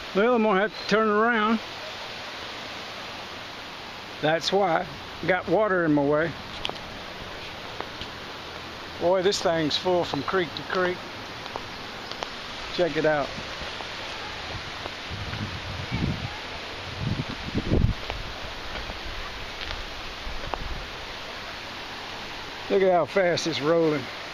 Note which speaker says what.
Speaker 1: Well, I'm gonna have to turn around. That's why. Got water in my way. Boy, this thing's full from creek to creek. Check it out. Look at how fast it's rolling.